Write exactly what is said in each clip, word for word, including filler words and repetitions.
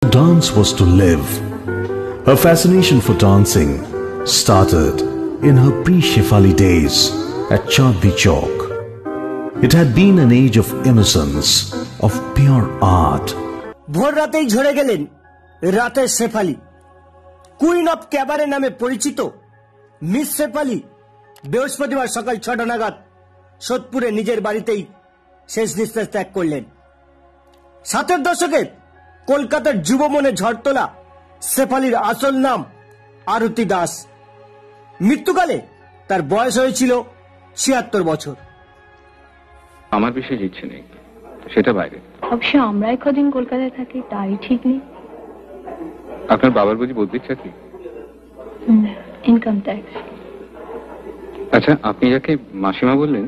Dance was to live. Her fascination for dancing started in her pre-Shefali days at Chandni Chowk. It had been an age of innocence, of pure art. ভোর রাতেই ঝরে গেলেন রাতের Shefali. Queen of cabaret নামে পরিচিত miss Shefali বৃহস্পতিবার সকাল ছটা নাগাদ সোদপুরে নিজের বাড়িতেই শেষ নিঃশ্বাস ত্যাগ করলেন। ষাটের দশকে কলকাতার যুব মনে ঝড় তোলা শেফালির আসল নাম আরতি দাস। মৃত্যুকালে তার বয়স হয়েছিল ছিয়াত্তর বছর। আমার বিশেষ ইচ্ছে নেই, সেটা বাইরে। অবশ্য আমরাই কদিন কলকাতায় থাকি তাই ঠিক নেই। আপনার বাবার বুঝি বদলির চাকরি? Income tax. আচ্ছা, আপনি যাকে মাসিমা বললেন,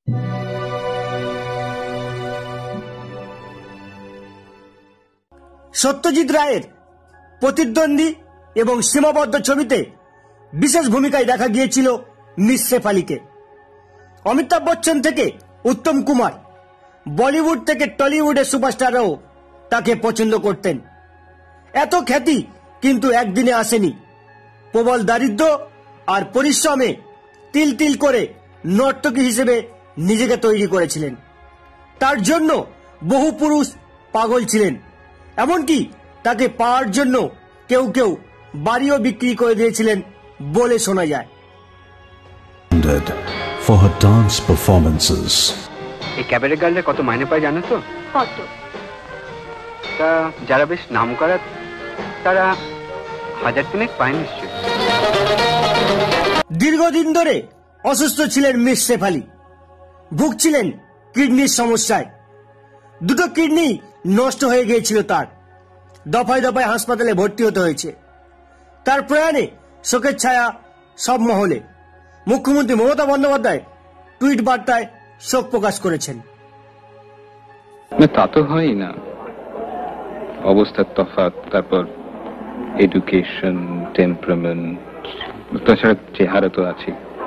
সত্যজিৎ রায়ের প্রতিদ্বন্দ্বী এবং সীমাবদ্ধ ছবিতে বিশেষ ভূমিকায় দেখা গিয়েছিল মিস শেফালিকে। অমিতাভ বচ্চন থেকে উত্তম কুমার, বলিউড থেকে টলিউডের সুপারস্টাররাও তাকে পছন্দ করতেন। এত খ্যাতি কিন্তু একদিনে আসেনি। প্রবল দারিদ্র আর পরিশ্রমে তিল তিল করে নর্তকী হিসেবে নিজেকে তৈরি করেছিলেন। তার জন্য বহু পুরুষ পাগল ছিলেন, এমনকি তাকে পাওয়ার জন্য কেউ কেউ বাড়িও বিক্রি করে দিয়েছিলেন বলে শোনা যায়। For her dance performances. এই ক্যাবারে গার্লরা কত মাইনে পায় জানো তো? কত? তা যারা বেশ নাম করা তারা হাজার তিনেক পায় নিশ্চয়। দীর্ঘদিন ধরে অসুস্থ ছিলেন মিস শেফালি। ভুগছিলেন কিডনির সমস্যায়। দুটো কিডনি নষ্ট হয়ে গিয়েছিল তার। দফায় দফায় হাসপাতালে ভর্তি হতে হয়েছে। তার প্রয়াণে শোকের ছায়া সব মহলে। মুখ্যমন্ত্রী মমতা বন্দ্যোপাধ্যায় টুইট বার্তায় শোক প্রকাশ করেছেন। তা তো হয় না, অবস্থার তফাৎ, তারপর এডুকেশন, টেম্পারমেন্ট, তাছাড়া চেহারা তো আছে।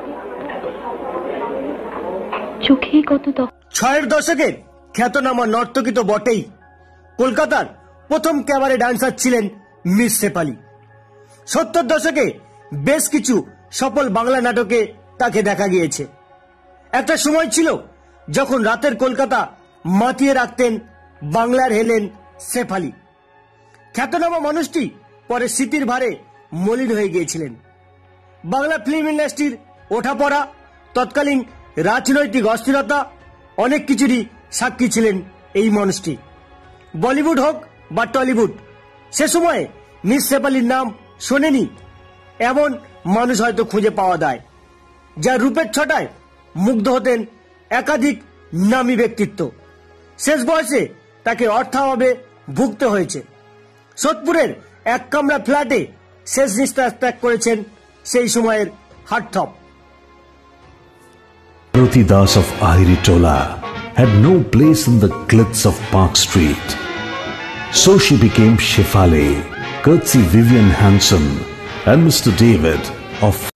চোখেই কত। ছয়ের দশকের খ্যাতনামা নর্তকী তো বটেই, কলকাতার প্রথম ক্যাবারে ডান্সার ছিলেন মিস শেফালি। সত্তর দশকে বেশ কিছু সফল বাংলা নাটকে তাকে দেখা গিয়েছে। একটা সময় ছিল যখন রাতের কলকাতা মাতিয়ে রাখতেন বাংলার হেলেন শেফালি। খ্যাতনামা মানুষটি পরে স্মৃতির ভারে মলিন হয়ে গিয়েছিলেন। বাংলা ফিল্ম ইন্ডাস্ট্রির ওঠাপড়া, তৎকালীন রাজনৈতিক অস্থিরতা, অনেক কিছুরই সাক্ষী ছিলেন এই মানুষটি। বলিউড হোক বা টলিউড, সে সময়ে মিস শেফালির নাম শোনেনি এমন মানুষ হয়তো খুঁজে পাওয়া যায়। যার রূপের ছটায় মুগ্ধ হতেন একাধিক নামী ব্যক্তিত্ব। শেষ বয়সে তাকে অর্থাভাবে ভুগতে হয়েছে। সোদপুরের এক কামরা ফ্ল্যাটে শেষ নিঃশ্বাস ত্যাগ করেছেন সেই সময়ের heartthrob. Aruti Das of Ahiri Tola had no place in the glitz of Park Street. So she became Shefali, courtesy Vivian Hanson and Mister David of